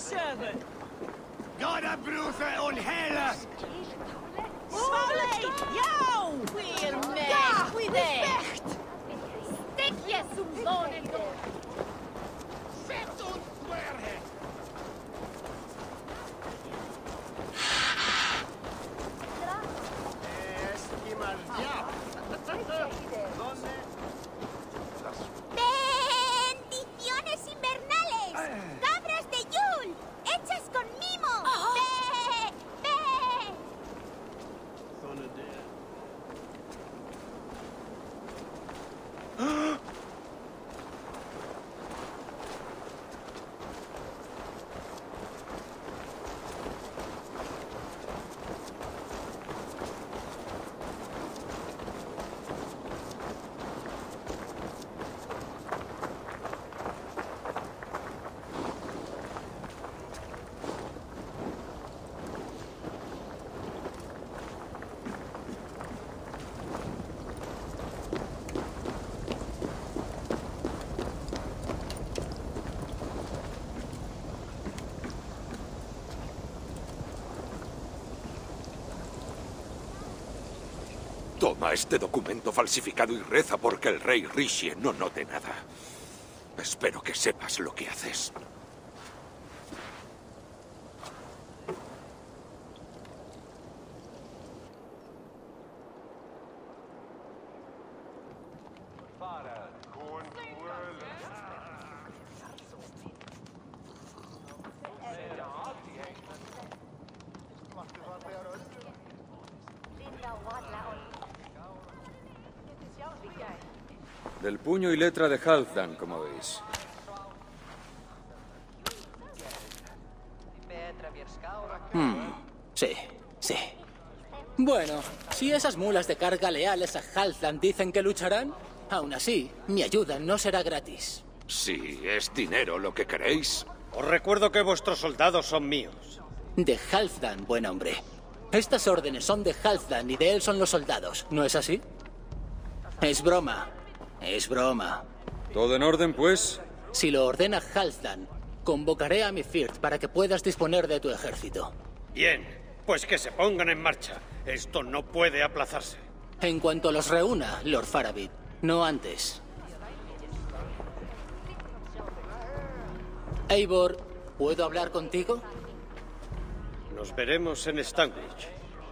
sögu. Goda brúða og hela! Smálei, já! We're mad, we there. Respekt! Stekje som barnen då. Sett und querhe! Estimal ya! ¡Bendiciones invernales! ¡Cabras de Yule! ¡Hechas con mimo! ¡Ve! ¡Ve! Toma este documento falsificado y reza porque el rey Rishi no note nada. Espero que sepas lo que haces. Del puño y letra de Halfdan, como veis. Sí. Bueno, si esas mulas de carga leales a Halfdan dicen que lucharán, aún así, mi ayuda no será gratis. Si es dinero lo que queréis. Os recuerdo que vuestros soldados son míos. De Halfdan, buen hombre. Estas órdenes son de Halfdan y de él son los soldados, ¿no es así? Es broma. Es broma. ¿Todo en orden, pues? Si lo ordena Halfdan, convocaré a mi Firth para que puedas disponer de tu ejército. Bien, pues que se pongan en marcha. Esto no puede aplazarse. En cuanto los reúna, Lord Faramir, no antes. Eivor, ¿puedo hablar contigo? Nos veremos en Stanwich.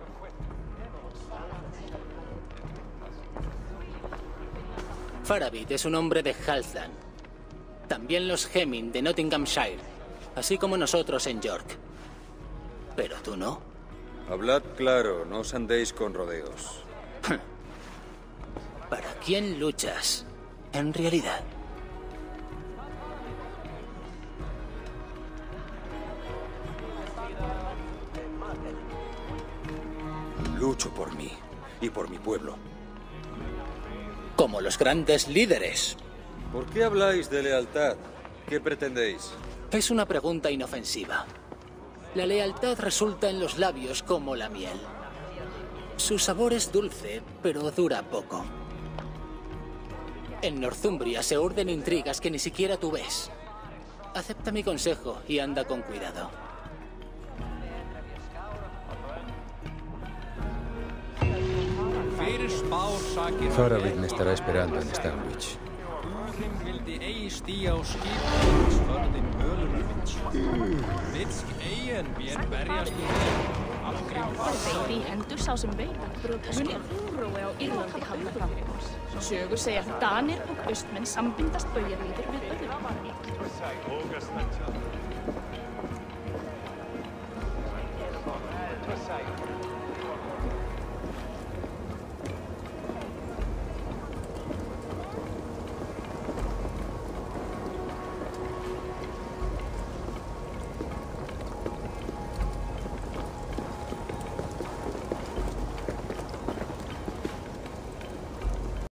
Faramir es un hombre de Halfdan. También los Hemming de Nottinghamshire, así como nosotros en York. Pero tú no. Hablad claro, no os andéis con rodeos. ¿Para quién luchas, en realidad? Lucho por mí y por mi pueblo. Como los grandes líderes. ¿Por qué habláis de lealtad? ¿Qué pretendéis? Es una pregunta inofensiva. La lealtad resulta en los labios como la miel. Su sabor es dulce, pero dura poco. En Northumbria se urden intrigas que ni siquiera tú ves. Acepta mi consejo y anda con cuidado. Faramir me estará esperando en Stanwich. Veiði í hendur sá sem veit. Mun órói á Írlandi halda fram. Sögur segja að Danir og Austmenn sambindast baujarvíður við öðrum.